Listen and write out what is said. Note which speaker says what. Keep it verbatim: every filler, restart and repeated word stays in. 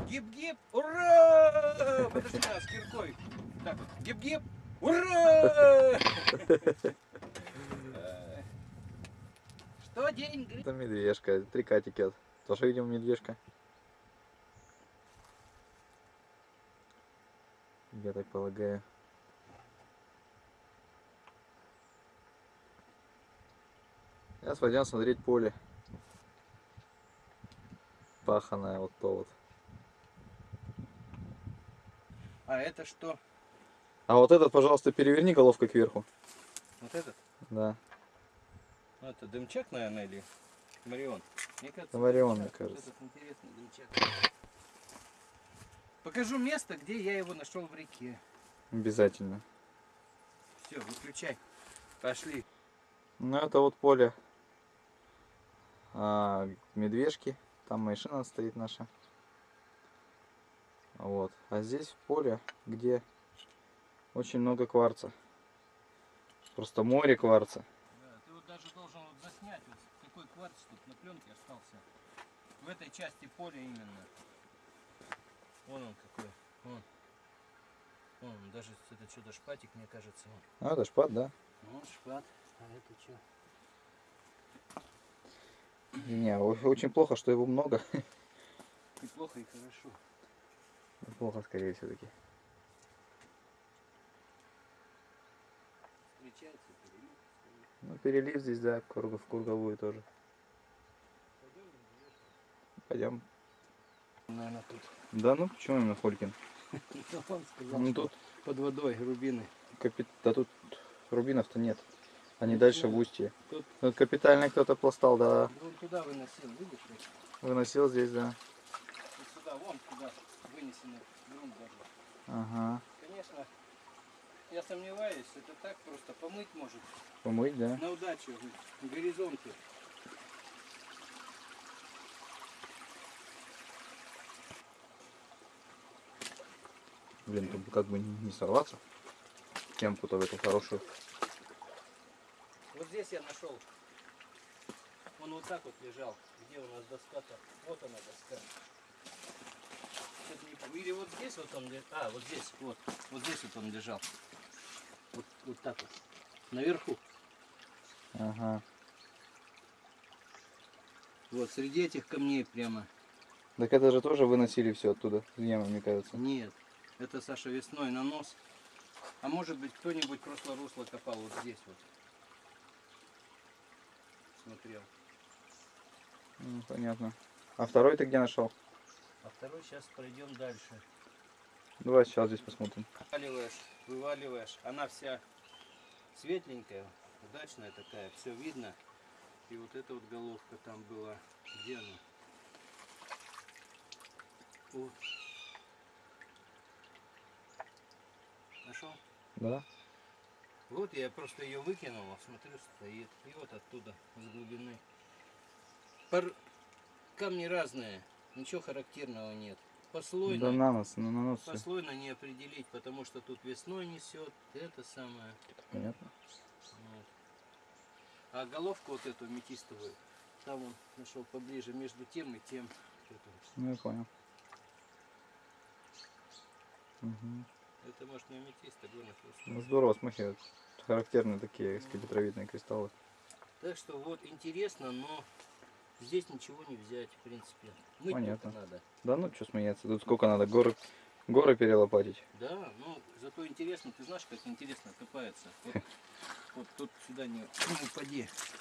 Speaker 1: Гип-гип, ура! Подожди, а, с киркой. Так, гип-гип, ура! Что день?
Speaker 2: Это медвежка, три котики. Тоже, видимо, медвежка. Я так полагаю. Сейчас пойдем смотреть поле. Паханое вот то вот.
Speaker 1: А это что?
Speaker 2: А вот этот, пожалуйста, переверни головкой кверху.
Speaker 1: Вот этот?
Speaker 2: Да.
Speaker 1: Ну, это дымчак, наверное, или Марион? Мне кажется,
Speaker 2: Марион,
Speaker 1: дымчак.
Speaker 2: мне кажется.
Speaker 1: Вот этот интересный дымчак. Покажу место, где я его нашел в реке.
Speaker 2: Обязательно.
Speaker 1: Все, выключай. Пошли.
Speaker 2: Ну это вот поле а, медвежки. Там машина стоит наша. Вот. А здесь поле, где очень много кварца. Просто море кварца.
Speaker 1: Да, ты вот даже должен вот заснять, вот какой кварц тут на пленке остался. В этой части поля именно. Вон он какой. Вон. Вон, даже это что-то шпатик, мне кажется. Вон.
Speaker 2: А, это шпат, да?
Speaker 1: Вон шпат. А это что?
Speaker 2: Не, очень плохо, что его много.
Speaker 1: И плохо, и хорошо.
Speaker 2: Плохо, скорее все-таки.
Speaker 1: Встречается перелив.
Speaker 2: Ну, перелив здесь, да, в круговую тоже. Пойдем.
Speaker 1: Наверное, тут.
Speaker 2: Да ну, почему именно Фолькин?
Speaker 1: Он сказал,
Speaker 2: Ну
Speaker 1: что
Speaker 2: тут,
Speaker 1: под водой рубины.
Speaker 2: капит... да тут рубинов-то нет. Они
Speaker 1: Ну,
Speaker 2: дальше
Speaker 1: да.
Speaker 2: в устье.
Speaker 1: Тут
Speaker 2: Тут капитально кто-то пластал, да.
Speaker 1: вон туда выносил, видишь? Вот,
Speaker 2: Выносил здесь, да.
Speaker 1: вот сюда, вон туда вынесенный грунт даже.
Speaker 2: Ага.
Speaker 1: Конечно, я сомневаюсь, это так просто помыть может.
Speaker 2: Помыть, да.
Speaker 1: На удачу, в горизонте.
Speaker 2: Блин, тут как бы не сорваться. Темпу-то в эту хорошую.
Speaker 1: Вот здесь я нашел. Он вот так вот лежал. Где у нас доска-то? Вот она доска. Не... Или вот здесь вот он лежал. А, вот здесь, вот. Вот здесь вот он лежал. Вот, вот так вот. Наверху.
Speaker 2: Ага.
Speaker 1: Вот, среди этих камней прямо.
Speaker 2: Так это же тоже выносили все оттуда, с ямы, мне кажется.
Speaker 1: Нет. Это Саша весной на нос. А может быть кто-нибудь прошлое русло копал вот здесь вот. Смотрел.
Speaker 2: Ну, понятно. А второй ты где нашел?
Speaker 1: А второй сейчас пройдем дальше.
Speaker 2: Давай сейчас здесь посмотрим.
Speaker 1: Вываливаешь, вываливаешь. Она вся светленькая, удачная такая, все видно. И вот эта вот головка там была. Где она? Вот. Нашел?
Speaker 2: Да?
Speaker 1: Вот я просто ее выкинул, смотрю, стоит. И вот оттуда, с глубины. Пар... Камни разные, ничего характерного нет. Послойно,
Speaker 2: Да на нас, на, на нас все.
Speaker 1: послойно не определить, потому что тут весной несет, это самое.
Speaker 2: Понятно.
Speaker 1: Вот. А головку вот эту метистовую, там он нашел поближе между тем и тем.
Speaker 2: Ну я понял. Угу.
Speaker 1: Это может не аметист, а главное просто.
Speaker 2: Ну здорово смахивает. Характерные такие скипетровидные кристаллы.
Speaker 1: Так что вот интересно, но здесь ничего не взять, в принципе. Мыть
Speaker 2: Понятно.
Speaker 1: только надо.
Speaker 2: Да ну что смеяться, тут сколько надо горы, горы перелопатить.
Speaker 1: Да, но зато интересно, ты знаешь, как интересно копается. Вот, вот тут сюда не, не упади.